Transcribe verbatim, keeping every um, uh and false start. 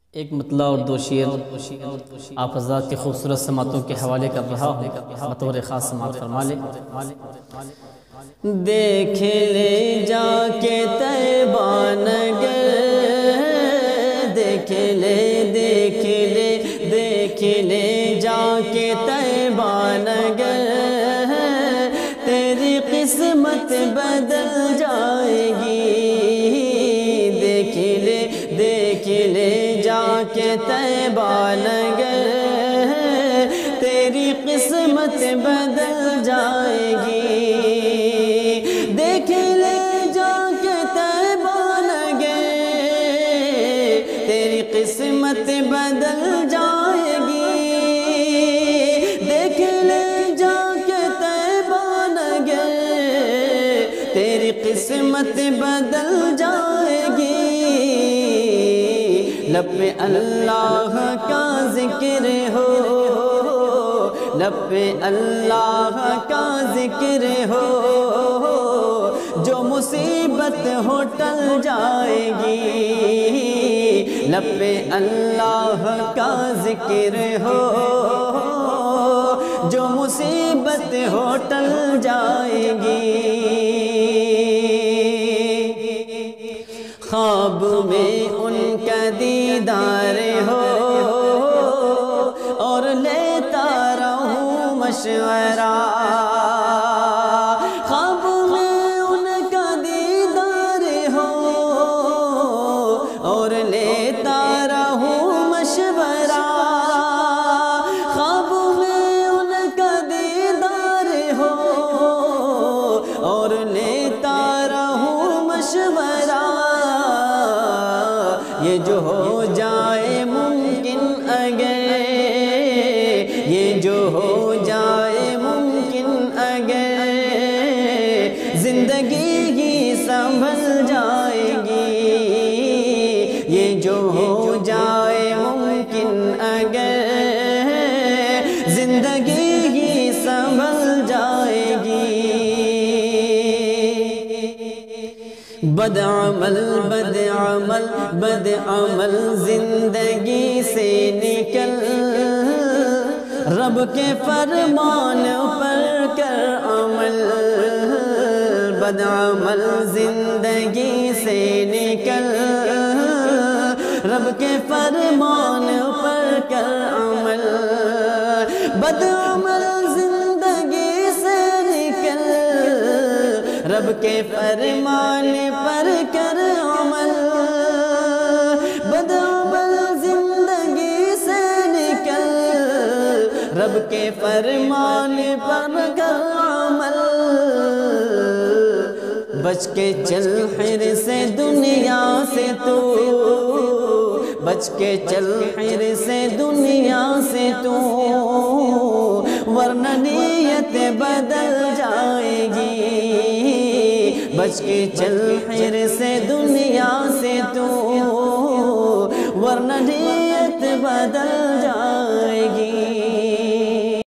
ایک مطلع اور دو شعر آپ حضرات کی خوبصورت سماعتوں کے حوالے کر رہا ہوں، بطور خاص سماعت فرما لے۔ دیکھ لے جا کے طیبہ نگر، دیکھ لے دیکھ لے دیکھ لے جا کے طیبہ نگر، تیری قسمت بدل جائے گی۔ دیکھ لے دیکھ لے جا کے طیبہ نگر، تیری قسمت بدل جائے گی۔ دیکھ لے جا کے طیبہ نگر، تیری قسمت بدل جائے گی۔ دیکھ لے جا کے طیبہ نگر، تیری قسمت بدل جائے گی۔ لب پہ اللہ کا ذکر ہو، لب پہ اللہ کا ذکر ہو، جو مصیبت ہو ٹل جائے گی۔ لب پہ اللہ کا ذکر ہو، جو مصیبت ہو ٹل جائے گی۔ خواب میں ان کا دیدار ہو، اور لیتا رہوں مشورہ۔ خواب میں ان کا دیدار ہو، اور لیتا رہوں مشورہ۔ خواب میں ان کا دیدار ہو، اور لیتا رہوں مشورہ۔ یہ جو ہو جائے ممکن اگر، یہ جو ہو جائے ممکن اگر، زندگی ہی سنبھل جائے گی۔ یہ جو ہو جائے ممکن اگر، زندگی ہی سنبھل جائے گی۔ بد عمل بد عمل بد عمل زندگی سے نکل، رب کے فرمان پر کر عمل۔ بد عمل زندگی سے نکل، رب کے فرمان پر کر عمل۔ بد عمل زندگی سے نکل، رب کے فرمان پر کر عمل۔ بد عمل زندگی سے نکل، رب کے فرمان پر کر عمل۔ بچ کے چل حرص دنیا سے تو، بچ کے چل حرص دنیا سے تو، ورنہ نیت بدل جائے گی۔ بچ کے چل حرص دنیا سے تو، ورنہ نیت بدل جائے گی۔